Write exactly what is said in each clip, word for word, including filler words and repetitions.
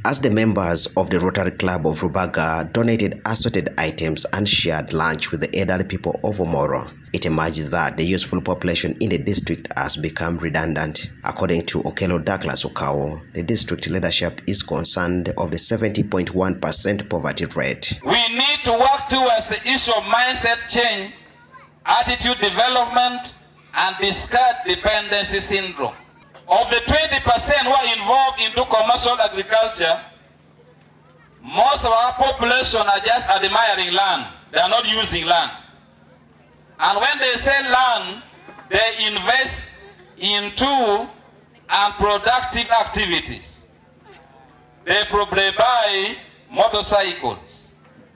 As the members of the Rotary Club of Rubaga donated assorted items and shared lunch with the elderly people of Omoro, it emerged that the youthful population in the district has become redundant. According to Okello Douglas Okawo, the district leadership is concerned of the seventy point one percent poverty rate. We need to work towards the issue of mindset change, attitude development, and discard dependency syndrome. Of the twenty percent who are involved into commercial agriculture, most of our population are just admiring land. They are not using land. And when they sell land, they invest into unproductive activities. They probably buy motorcycles,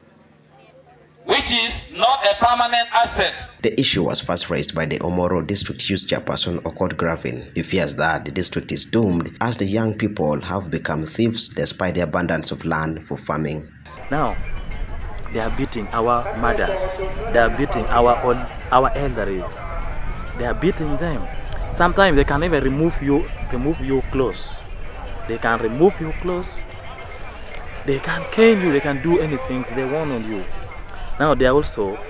which is not a permanent asset. The issue was first raised by the Omoro District Youth Chairperson Okot Gravin. He fears that the district is doomed as the young people have become thieves despite the abundance of land for farming. Now, they are beating our mothers. They are beating our old, our elderly. They are beating them. Sometimes they can even remove you, remove your clothes. They can remove your clothes. They can cane you. They can do anything they want on you. Now they are also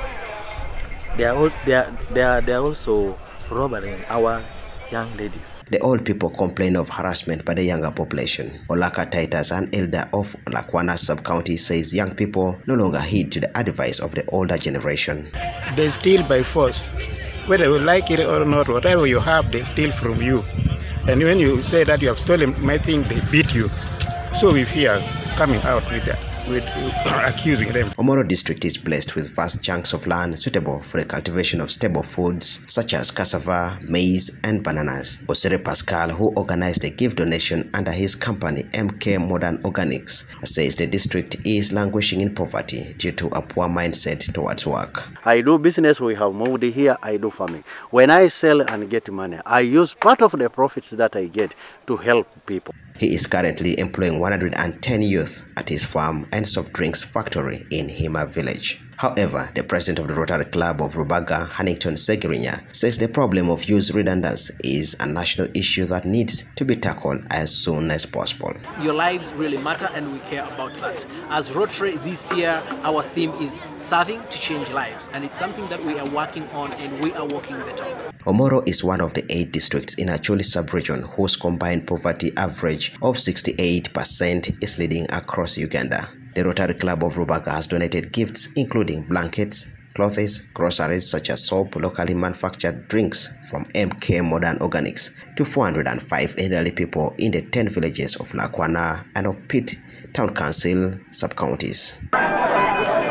they are they are they are, they are also robbing our young ladies. The old people complain of harassment by the younger population. Olaka Titus, an elder of Lakwana sub-county, says young people no longer heed to the advice of the older generation. They steal by force. Whether you like it or not, whatever you have, they steal from you. And when you say that you have stolen my thing, they beat you. So we fear coming out with that. With accusing them. Omoro district is blessed with vast chunks of land suitable for the cultivation of staple foods such as cassava, maize, and bananas. Osere Pascal, who organized the gift donation under his company M K Modern Organics, says the district is languishing in poverty due to a poor mindset towards work. I do business, we have moved here, I do farming. When I sell and get money, I use part of the profits that I get to help people. He is currently employing one hundred ten youth at his farm and soft drinks factory in Hima village. However, the president of the Rotary Club of Rubaga, Hannington Segirinya, says the problem of youth redundancy is a national issue that needs to be tackled as soon as possible. Your lives really matter and we care about that. As Rotary this year, our theme is serving to change lives, and it's something that we are working on and we are walking the talk. Omoro is one of the eight districts in Acholi sub-region whose combined poverty average of sixty-eight percent is leading across Uganda. The Rotary Club of Rubaga has donated gifts including blankets, clothes, groceries such as soap, locally manufactured drinks from M K Modern Organics to four hundred five elderly people in the ten villages of Lakwana and Opit Town Council sub-counties.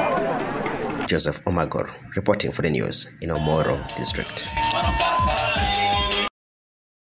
Joseph Omagor reporting for the news in Omoro District.